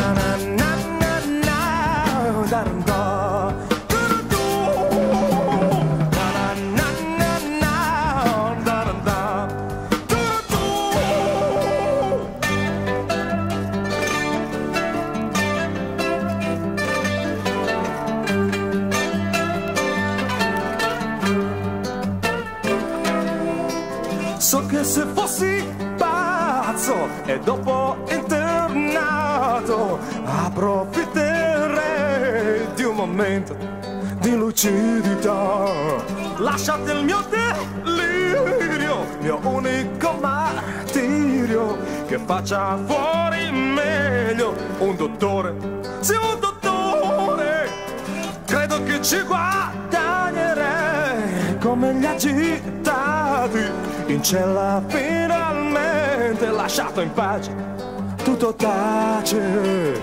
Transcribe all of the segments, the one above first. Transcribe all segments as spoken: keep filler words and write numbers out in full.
So che se fossi pazzo e dopo internato approfitterei di un momento di lucidità. Lasciate il mio delirio, mio unico martirio, che faccia fuori meglio un dottore, sì un dottore. Credo che ci guadagnerei come gli agitati in cella, finalmente lasciato in pace, tutto tace.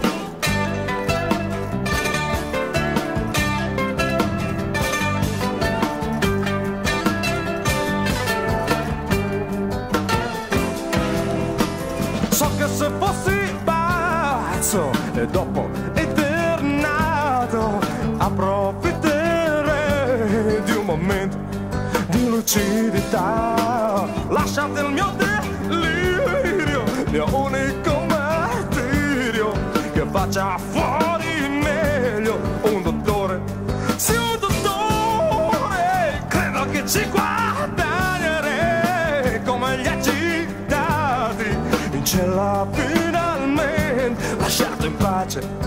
So che se fossi pazzo e dopo internato approfitterei di un momento di lucidità. Lasciate il mio delirio, mio unico martirio, che faccia fuori meglio un dottore, sì un dottore. Credo che ci guadagnerei come gli agitati in cella, finalmente lasciato in pace.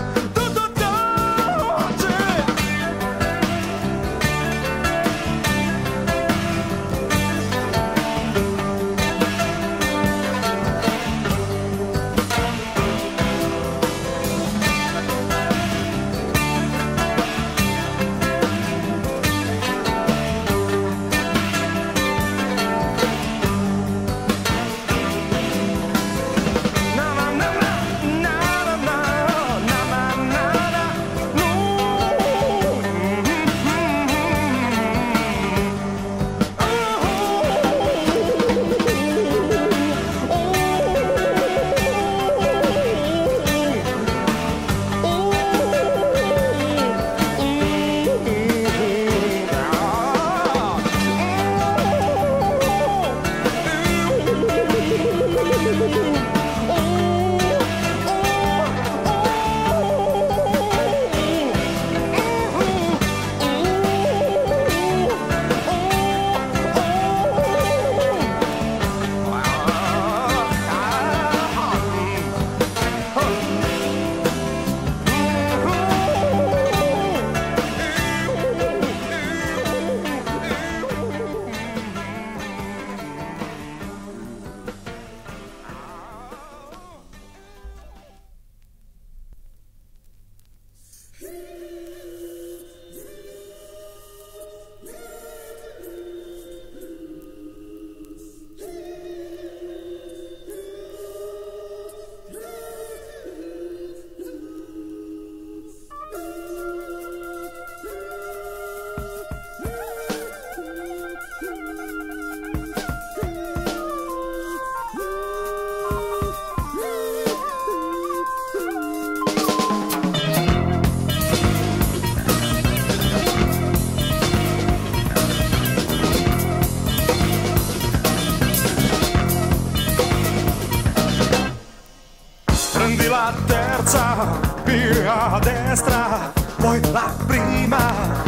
La terza via a destra, poi la prima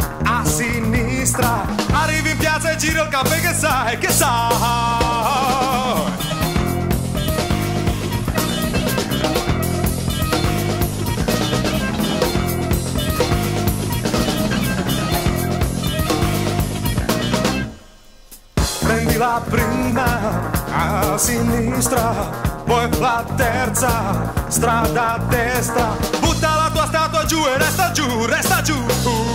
a sinistra. Arrivi in piazza e giri il caffè, che sai, che sai. Prendi la prima a sinistra, poi la terza strada a destra. Butta la tua statua giù e resta giù, resta giù.